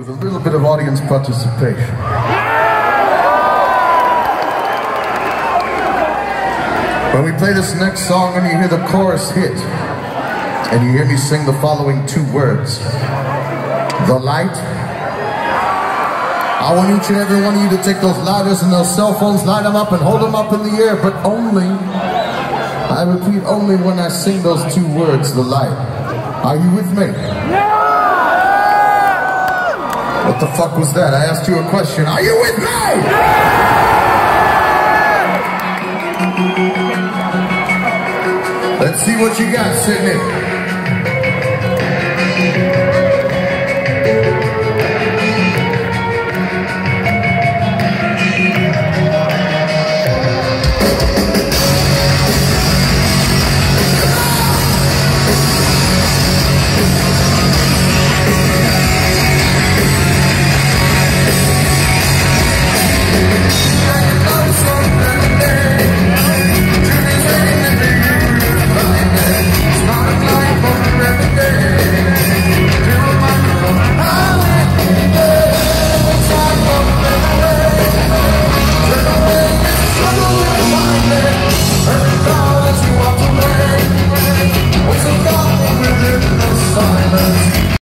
with a little bit of audience participation. When we play this next song and you hear the chorus hit, and you hear me sing the following two words, the light, I want each and every one of you to take those lighters and those cell phones, light them up and hold them up in the air, but only, I repeat, only when I sing those two words, the light. Are you with me? What the fuck was that? I asked you a question. Are you with me? Let's see what you got, Sydney.